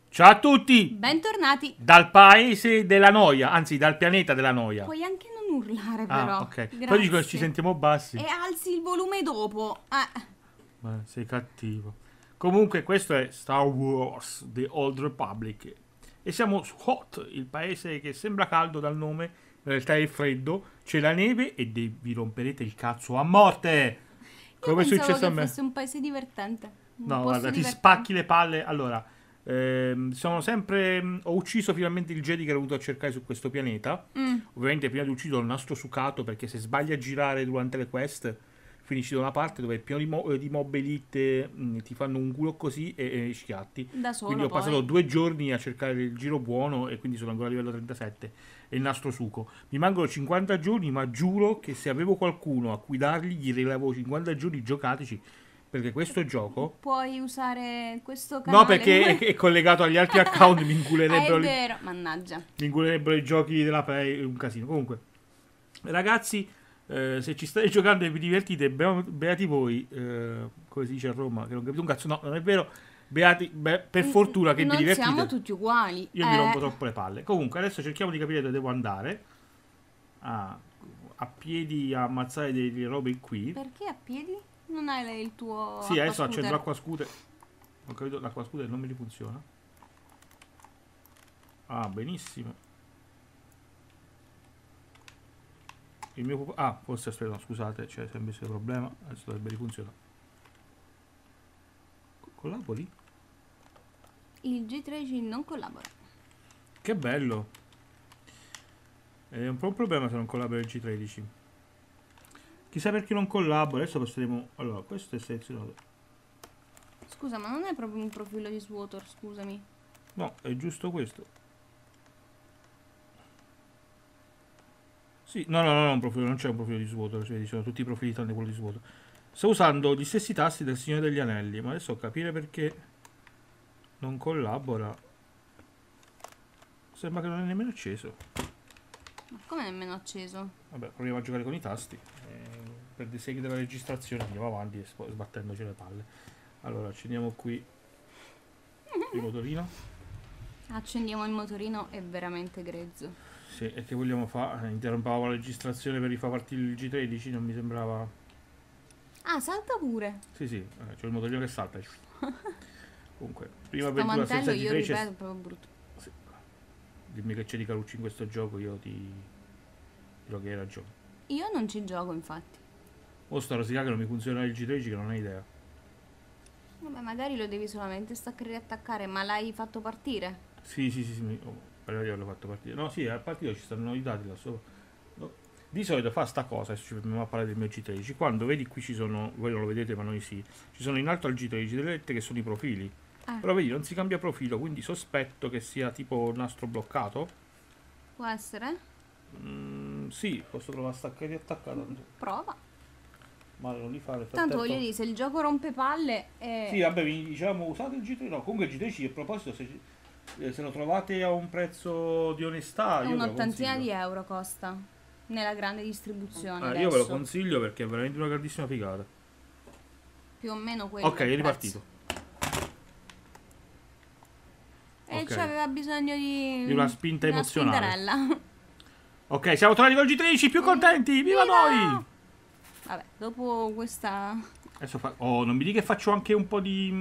Ciao a tutti! Bentornati. Dal paese della noia, anzi dal pianeta della noia. Puoi anche non urlare però. Ah, ok. Poi Grazie. dico che ci sentiamo bassi. E alzi il volume dopo. Ma sei cattivo. Comunque questo è Star Wars The Old Republic. E siamo su Hoth, il paese che sembra caldo dal nome, in realtà è freddo, c'è la neve e vi romperete il cazzo a morte. Come è successo a me? Fosse un paese divertente. No, guarda, ti spacchi le palle. Allora, sono sempre. Ho ucciso finalmente il Jedi che era venuto a cercare su questo pianeta. Ovviamente, prima di uccidere il nastro sucato, perché se sbagli a girare durante le quest, finisci da una parte dove è pieno di mob elite, ti fanno un culo così e schiatti. Da solo. Quindi ho poi. passato 2 giorni a cercare il giro buono e quindi sono ancora a livello 37. E il nastro suco. Mi mancano 50 giorni, ma giuro che se avevo qualcuno a cui dargli, gli rilevo 50 giorni giocatici. Perché questo gioco. Puoi usare questo canale. No, perché è collegato agli altri account. Mi inculerebbero. È vero, mannaggia. Mi inculerebbero i giochi della Play. Un casino. Comunque, ragazzi, se ci state giocando e vi divertite, beati voi. Come si dice a Roma, che non capito un cazzo. No, non è vero. Beati, per fortuna che vi divertite. Non siamo tutti uguali. Io mi rompo troppo le palle. Comunque, adesso cerchiamo di capire dove devo andare. A piedi a ammazzare delle robe qui. Perché a piedi? Non hai il tuo. Sì, adesso accendo l'acqua scooter. Ho capito, l'acqua scooter non mi rifunziona. Ah, benissimo. Il mio forse aspetta, no, scusate, c'è sempre questo problema. Adesso dovrebbe rifunzionare. Collabori? Il G13 non collabora. Che bello. È un po' un problema se non collabora il G13. Chissà perché non collabora. Adesso passeremo. Allora, questo è selezionato. Scusa, ma non è proprio un profilo di Swater, scusami. No, è giusto questo. Sì, no, un profilo, non c'è un profilo di Swater, cioè sono tutti i profili tranne quello di Swater. Sto usando gli stessi tasti del Signore degli Anelli, ma adesso capire perché non collabora. Sembra che non è nemmeno acceso. Ma come nemmeno acceso? Vabbè, proviamo a giocare con i tasti. Per dei segni della registrazione andiamo avanti sbattendoci le palle. Allora, accendiamo qui il motorino. Accendiamo il motorino, è veramente grezzo. Sì, e che vogliamo fare? Interrompavo la registrazione per rifar partire il G13, non mi sembrava. Ah, salta pure. Sì, c'è il motorino che salta. Comunque, prima Sto avventura senza mantello, io G13. ripeto, è proprio brutto. Sì. Dimmi che c'è di Carucci in questo gioco, io ti dirò che hai ragione. Io non ci gioco, infatti. Sta rosicà che non mi funziona il G13, che non hai idea. Vabbè, magari lo devi solamente staccare e attaccare, ma l'hai fatto partire? Sì, pareva di averlo fatto partire. No, sì, al partito ci stanno i dati là sopra. No. Di solito fa sta cosa, adesso ci fermiamo a parlare del mio G13. Quando vedi qui ci sono, voi non lo vedete ma noi sì, ci sono in alto al G13 delle lettere che sono i profili. Però vedi, non si cambia profilo, quindi sospetto che sia tipo nastro bloccato. Può essere? Sì, posso provare a staccare e attaccare. Prova. Male non li fare. Tanto voglio dire, se il gioco rompe palle Sì, vabbè, vi diciamo usate il G13. No, comunque il G13 a proposito, se lo trovate a un prezzo di onestà, io ve lo un'ottantina consiglio. di euro costa. Nella grande distribuzione Io ve lo adesso. consiglio perché è veramente una grandissima figata. Più o meno quello. Ok, è ripartito. E Ok. c'aveva bisogno di Di una spinta emozionale. spintarella. Ok, siamo tornati con il G13, più contenti, viva noi! Vabbè, dopo questa. Adesso non mi dica che faccio anche un po' di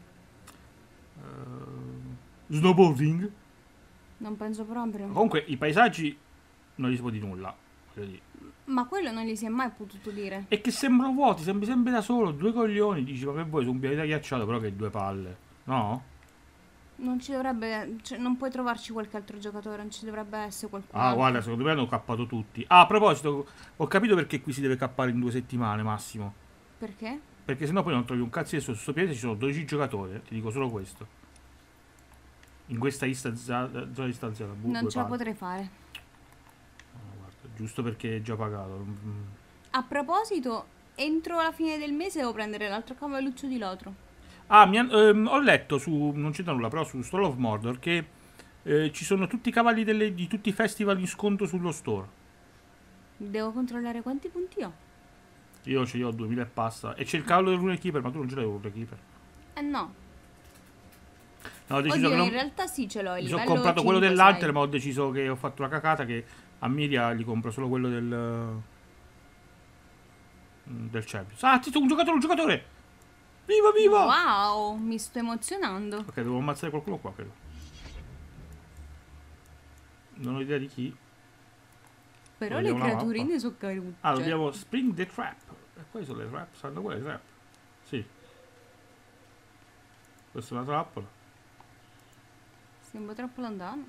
snowboarding. Non penso proprio. Comunque i paesaggi non gli si può dire nulla. Voglio dire. Ma quello non gli si è mai potuto dire. E che sembrano vuoti, sembri sempre da solo, due coglioni. Dici, ma che vuoi su un pianeta ghiacciato, però che due palle. No? Non ci dovrebbe. Cioè, non puoi trovarci qualche altro giocatore, non ci dovrebbe essere qualcuno. Ah, guarda, secondo me hanno cappato tutti. Ah, a proposito, ho capito perché qui si deve cappare in 2 settimane massimo. Perché? Perché sennò poi non trovi un cazzo di su questo pianeta ci sono 12 giocatori, ti dico solo questo. In questa zona distanziata. Non ce la potrei fare. No, guarda, giusto perché è già pagato. A proposito, entro la fine del mese devo prendere l'altro cavalluccio di Lotro. Ah, ho letto su, non c'entra nulla, però su Stall of Mordor che ci sono tutti i cavalli di tutti i festival in sconto sullo store. Devo controllare quanti punti ho. Io ce li ho 2000 e passa. E c'è il cavallo del Rune Keeper, ma tu non ce l'hai un Rune Keeper. No. ho deciso Oddio, che non... in realtà sì, ce l'ho il Mi sono livello comprato quello 5, dell'Alter, sai. ma ho deciso che ho fatto una cacata che a Miria gli compro solo quello del Champions. Ah, un giocatore, un giocatore! Viva, viva! Wow, mi sto emozionando. Ok, devo ammazzare qualcuno qua, credo. Non ho idea di chi. Però le Vogliamo una creaturine sono carine. Ah, dobbiamo spring the trap. E quali sono le trap? Sanno quelle trap? Sì. Questa è una trappola. Sembra troppo lontano.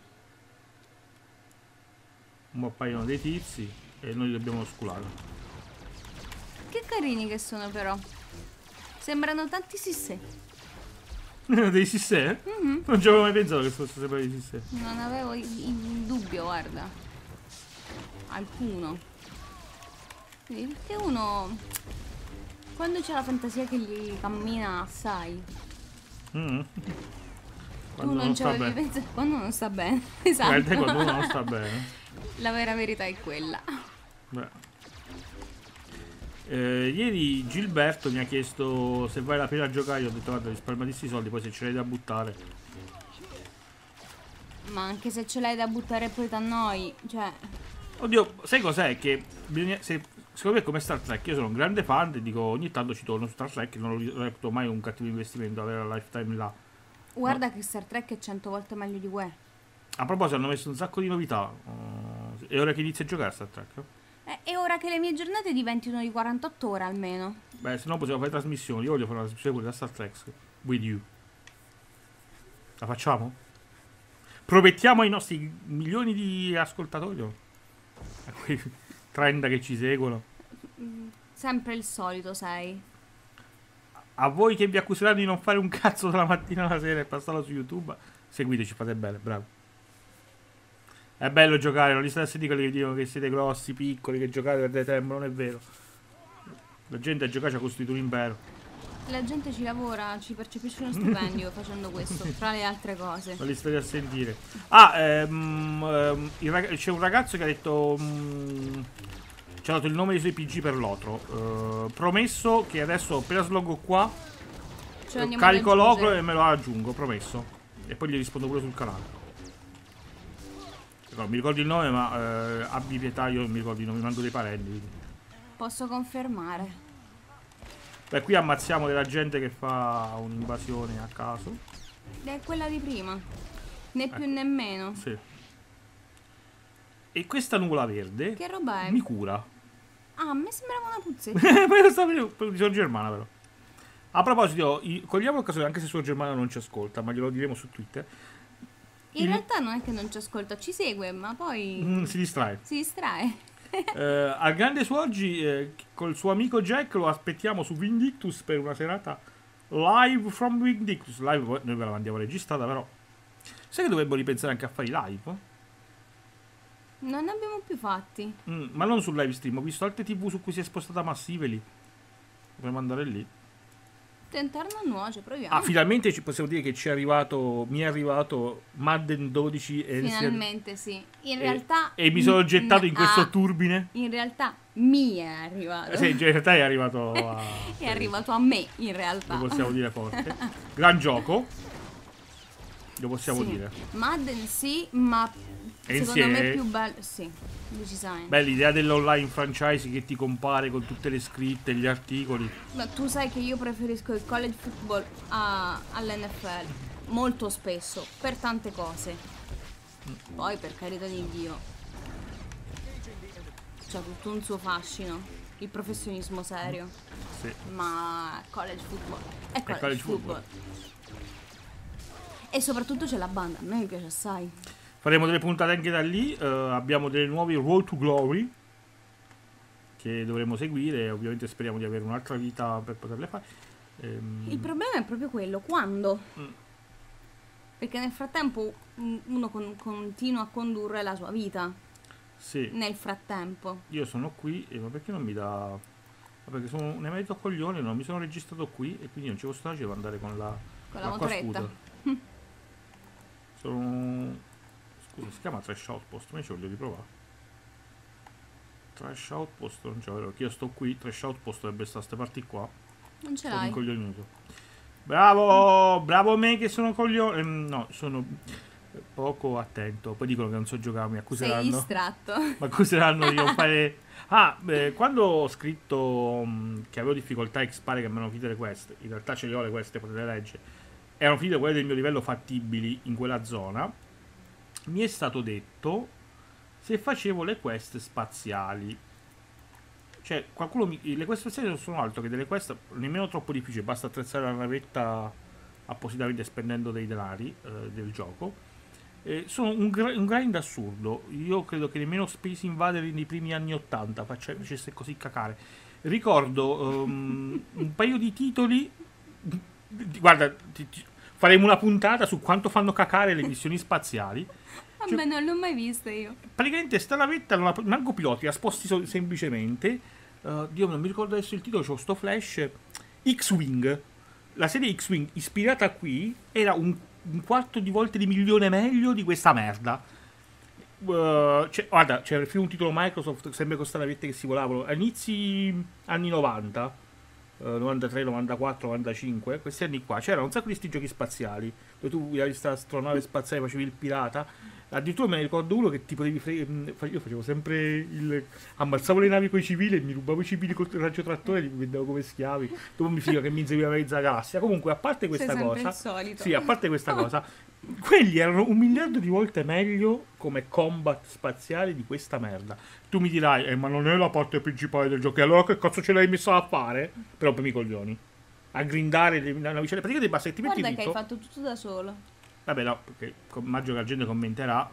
Un appaiono dei tizi e noi li dobbiamo sculare. Che carini che sono però. Sembrano tanti sissè. Dei sissè? Non ci avevo mai pensato che fosse sempre dei sissè. Non avevo il dubbio, guarda. Alcuno. Perché uno, quando c'è la fantasia che gli cammina assai, Mm. tu Quando non non ci sta avevi bene. pensato quando non sta bene. Guarda, Esatto. quando uno non sta bene. La vera verità è quella. Beh. Ieri Gilberto mi ha chiesto se vale la pena giocare. Io ho detto guarda, risparmiati sti soldi, poi se ce l'hai da buttare. Ma anche se ce l'hai da buttare poi t'annoi, cioè, Oddio, sai cos'è? Che secondo me è come Star Trek. Io sono un grande fan e dico ogni tanto ci torno su Star Trek. Non lo reputo mai un cattivo investimento avere la lifetime là. guarda che Star Trek è 100 volte meglio di UE. A proposito, hanno messo un sacco di novità. È ora che inizia a giocare a Star Trek? È ora che le mie giornate diventino di 48 ore almeno. Beh, se no possiamo fare trasmissioni. Io voglio fare una trasmissione pure da Star Trek with you. La facciamo? Promettiamo ai nostri milioni di ascoltatori, a quei 30 che ci seguono, Sempre il solito, sai. a voi che vi accuseranno di non fare un cazzo dalla mattina alla sera e passarlo su YouTube, seguiteci, fate bene, bravo. È bello giocare, non gli state a sentire quelli che dicono che siete grossi, piccoli, che giocate perdete tempo, non è vero. La gente a giocare ci ha costruito un impero. La gente ci lavora, ci percepisce uno stipendio facendo questo, tra le altre cose. Non li state a sentire. Ah, c'è un ragazzo che ha detto... ci ha dato il nome dei suoi PG per l'otro. Promesso che adesso appena sloggo qua, Cioè andiamo carico ad l'ocro aggiungere. e me lo aggiungo, promesso. E poi gli rispondo pure sul canale. No, mi ricordo il nome, ma abbi pietà, io non mi ricordo i nomi, manco dei parenti. Quindi. Posso confermare. Beh, qui ammazziamo della gente che fa un'invasione a caso. È quella di prima. Né più né meno. Sì. E questa nuvola verde Che roba è? mi cura. Ah, a me sembrava una puzzetta. Poi lo sta di Sor Germana, però. A proposito, cogliamo l'occasione, anche se Sor Germana non ci ascolta, ma glielo diremo su Twitter. In realtà non è che non ci ascolta, ci segue, ma poi Si distrae. si distrae. Al grande su oggi, col suo amico Jack, lo aspettiamo su Vindictus per una serata live from Vindictus. Live, noi ve la mandiamo registrata, però. Sai che dovremmo ripensare anche a fare i live? Non ne abbiamo più fatti. Ma non sul live stream, ho visto altre TV su cui si è spostata Massively. Dovremmo andare lì. Tentare non nuoce, proviamo. Ah, finalmente ci possiamo dire che mi è arrivato Madden 12 e Finalmente sì. In realtà... e mi sono gettato in questo turbine. In realtà mi è arrivato. Sì, in realtà è arrivato a... È arrivato a me, in realtà. Lo possiamo dire forte. Gran gioco. Lo possiamo Sì. dire. Madden sì, ma E secondo me insieme- è più bello. Sì, decisamente. Beh, l'idea dell'online franchise che ti compare con tutte le scritte, gli articoli. Ma tu sai che io preferisco il college football all'NFL molto spesso, per tante cose. Poi, per carità di Dio, c'ha tutto un suo fascino, il professionismo serio. Sì. Ma college football è college, college football. E soprattutto c'è la banda, a me mi piace assai. Faremo delle puntate anche da lì. Abbiamo delle nuove Road to Glory che dovremo seguire. Ovviamente speriamo di avere un'altra vita per poterle fare. Il problema è proprio quello, quando? Perché nel frattempo uno continua a condurre la sua vita. Sì, Nel frattempo. io sono qui, ma perché non mi dà... Ma perché sono un emerito coglione, non mi sono registrato qui e quindi non ci posso stare, devo andare con la Con la l'acqua motoretta. scusa. Sono... Scusa, si chiama Trash Outpost, ma io ci voglio riprovare. Trash Outpost non c'è, vero? Perché io sto qui, Trash Outpost dovrebbe stare da queste parti qua. Non ce Sono l'hai. incoglionito. Bravo, bravo me che sono coglione. No, sono poco attento. Poi dicono che non so giocare, mi Sei accuseranno. distratto. Mi accuseranno di non fare... Ah, quando ho scritto che avevo difficoltà a expare, che mi hanno finite le quest, in realtà ce le ho le quest, potete leggere, erano finite quelle del mio livello fattibili in quella zona, mi è stato detto se facevo le quest spaziali. Cioè, le quest spaziali non sono altro che delle quest nemmeno troppo difficili, basta attrezzare la navetta appositamente spendendo dei denari del gioco. Sono un grind assurdo. Io credo che nemmeno Space Invader nei primi anni 80 facesse così cacare. Ricordo un paio di titoli. Guarda, faremo una puntata su quanto fanno cacare le missioni spaziali. Cioè, Vabbè, non l'ho mai vista io. praticamente sta navetta non la, manco piloti, la sposti semplicemente. Dio, non mi ricordo adesso il titolo, c'ho sto flash. X-Wing. La serie X-Wing ispirata qui era un quarto di volte di milione meglio di questa merda. Guarda, c'era un titolo Microsoft, sempre con sta navetta che si volavano. A inizi anni 90. 93, 94, 95, questi anni qua c'erano un sacco di sti giochi spaziali dove tu guidavi sta astronave spaziale, facevi il pirata. Addirittura me ne ricordo uno che ti potevi io facevo sempre ammazzavo le navi con i civili e mi rubavo i civili col radiotrattore e li vendevo come schiavi. Dopo mi figa che mi inseguiva mezza galassia. Comunque, a parte questa Sei sempre cosa, il solito. sì, a parte questa cosa, quelli erano 1 miliardo di volte meglio come combat spaziali di questa merda. Tu mi dirai, ma non è la parte principale del gioco, e allora che cazzo ce l'hai messo a fare? Per rompere i coglioni. A grindare la navicella. Praticamente basta che ti metti Guarda che dritto. hai fatto tutto da solo. Vabbè, no, perché immagino che la gente commenterà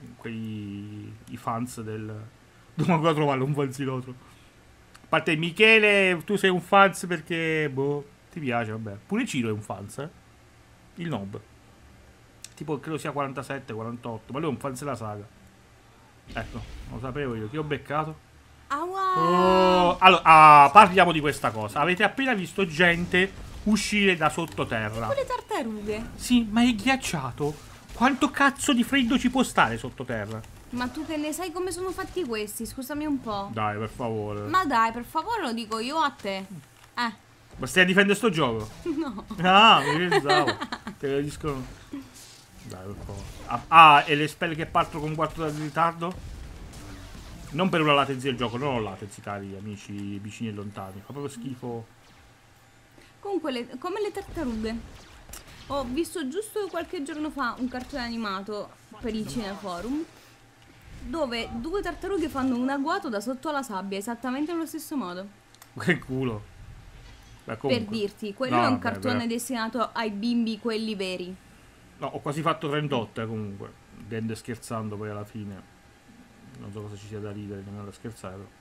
i fans del... Dove ancora trovarlo un fanzinotto. A parte Michele, tu sei un fans perché, boh, ti piace, vabbè. Pure Ciro è un fans, eh. Il Nob. Tipo, credo sia 47, 48, ma lui è un fans della saga. Ecco, lo sapevo io. Chi ho beccato? Ah, Oh, wow. allora, parliamo di questa cosa. Avete appena visto gente uscire da sottoterra. Quelle tartarughe. Sì, ma è ghiacciato. Quanto cazzo di freddo ci può stare sottoterra? Ma tu che ne sai come sono fatti questi? Scusami un po'. Dai, per favore. Ma dai, per favore lo dico io a te. Ma stai a difendere sto gioco? No. Ah, mi pensavo. Te lo discono. Dai, per favore. Ah, e le spell che partono con 4 ore di ritardo? Non per una latency del gioco, non ho latency, cari amici vicini e lontani. Fa proprio schifo. Comunque, come le tartarughe. Ho visto giusto qualche giorno fa un cartone animato per il Cineforum dove 2 tartarughe fanno un agguato da sotto alla sabbia, esattamente nello stesso modo. Che culo. Beh, Per comunque. dirti, quello No, è un vabbè, cartone però. destinato ai bimbi, quelli veri. No, ho quasi fatto 38 comunque. Dende scherzando poi alla fine. Non so cosa ci sia da ridere, nemmeno da scherzare, però.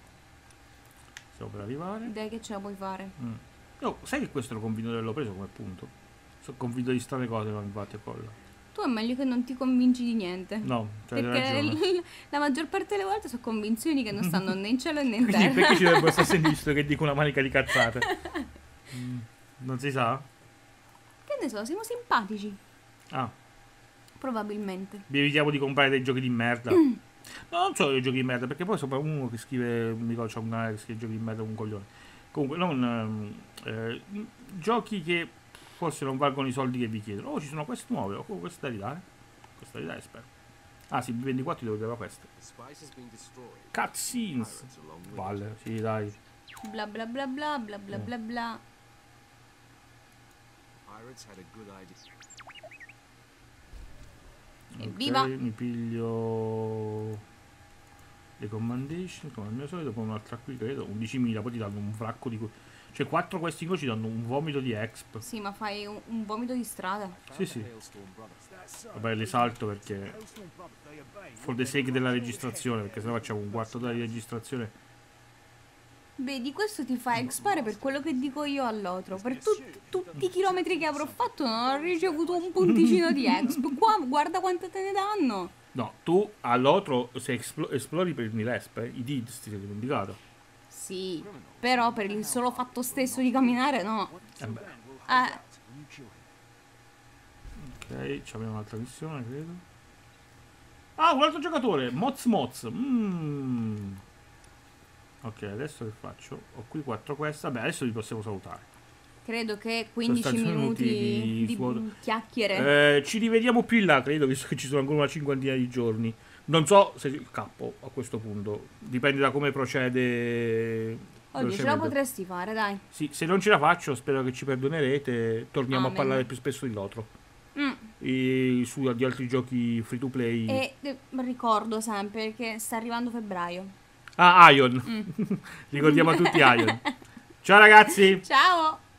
Stiamo per arrivare. Dai che ce la puoi fare. Oh, sai che questo ero convinto di averlo preso come punto? Sono convinto di strane cose, ma infatti è quello. Tu è meglio che non ti convinci di niente. No, c'hai Perché ragione. la maggior parte delle volte sono convinzioni che non stanno né in cielo né in Quindi terra. perché ci dovrebbe essere sinistro che dico una manica di cazzate? Non si sa? Che ne so, siamo simpatici. Ah, Probabilmente. vi evitiamo di comprare dei giochi di merda. No, non so dei giochi di merda, perché poi sopra uno che scrive, mi ricordo, c'è un canale che scrive giochi di merda, un coglione. Comunque, non giochi che forse non valgono i soldi che vi chiedono. Oh, ci sono queste nuove, oh, queste da ridare. Questa da ridare, spero. Ah sì, B24 devo avere queste. Cutscenes. Valle, sì, dai. Bla bla bla bla bla bla bla bla. Evviva! Ok, mi piglio le commendation come al mio solito, poi un'altra qui credo 11.000, poi ti danno un fracco di cioè 4 questi qua ci danno un vomito di exp. Sì, ma fai un vomito di strada. Sì, sì. Vabbè, le salto perché for the sake della registrazione, perché sennò facciamo un quarto d'ora di registrazione. Vedi, questo ti fa expare per quello che dico io all'otro. Per tutti i chilometri che avrò fatto non ho ricevuto un punticino di exp. Qua guarda quanto te ne danno. No, tu all'otro se esplori per i resp, i DID ti sei dimenticato. Sì, però per il solo fatto stesso di camminare no. Beh. Ok, abbiamo un'altra missione, credo. Ah, un altro giocatore, Moz Moz. Ok, adesso che faccio? Ho qui 4 quest. Vabbè, adesso vi possiamo salutare. Credo che 15 minuti di chiacchiere. Ci rivediamo più in là, credo, visto che ci sono ancora una cinquantina di giorni. Non so se cappo a questo punto. Dipende da come procede. Oddio, ce la potresti fare, dai. Sì, se non ce la faccio, spero che ci perdonerete. Torniamo a parlare più spesso di Lotro. Di altri giochi free to play. E ricordo sempre che sta arrivando febbraio. Ah, Ion. Ricordiamo a tutti Ion. Ciao ragazzi. Ciao.